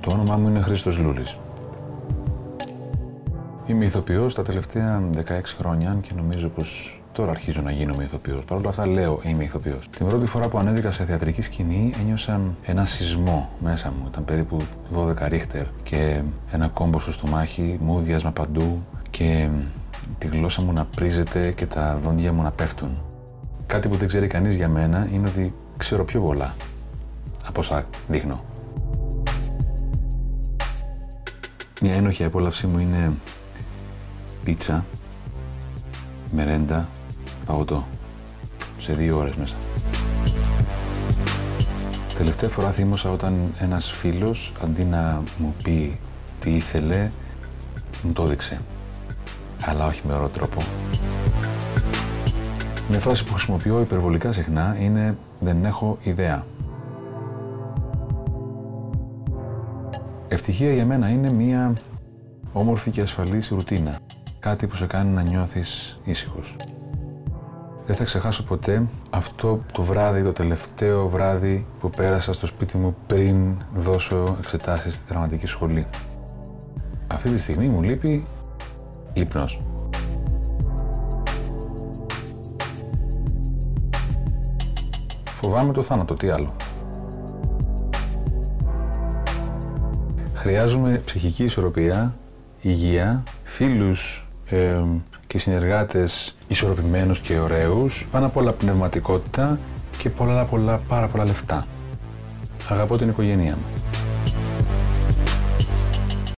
Το όνομά μου είναι Χρήστος Λούλης. Είμαι ηθοποιός τα τελευταία 16 χρόνια, αν και νομίζω πως τώρα αρχίζω να γίνομαι ηθοποιός. Παρ' όλα αυτά λέω είμαι ηθοποιός. Την πρώτη φορά που ανέβηκα σε θεατρική σκηνή ένιωσα ένα σεισμό μέσα μου. Ήταν περίπου 12 ρίχτερ και ένα κόμπο στο στομάχι, μούδιασμα παντού και τη γλώσσα μου να πρίζεται και τα δόντια μου να πέφτουν. Κάτι που δεν ξέρει κανείς για μένα είναι ότι ξέρω πιο πολλά από όσα δείχνω. Μια ένοχη απόλαυσή μου είναι πίτσα, μερέντα, φαγωτό. Σε 2 ώρες μέσα. Τελευταία φορά θύμωσα όταν ένας φίλος, αντί να μου πει τι ήθελε, μου το έδειξε. Αλλά όχι με ωραίο τρόπο. Μια φράση που χρησιμοποιώ υπερβολικά συχνά είναι «δεν έχω ιδέα». Ευτυχία για μένα είναι μια όμορφη και ασφαλής ρουτίνα. Κάτι που σε κάνει να νιώθεις ήσυχος. Δεν θα ξεχάσω ποτέ αυτό το βράδυ, το τελευταίο βράδυ που πέρασα στο σπίτι μου πριν δώσω εξετάσεις στη δραματική σχολή. Αυτή τη στιγμή μου λείπει ύπνος. Φοβάμαι το θάνατο, τι άλλο. Χρειάζομαι ψυχική ισορροπία, υγεία, φίλους και συνεργάτες ισορροπημένους και ωραίους, πάνω απ' όλα πνευματικότητα και πάρα πολλά λεφτά. Αγαπώ την οικογένειά μου.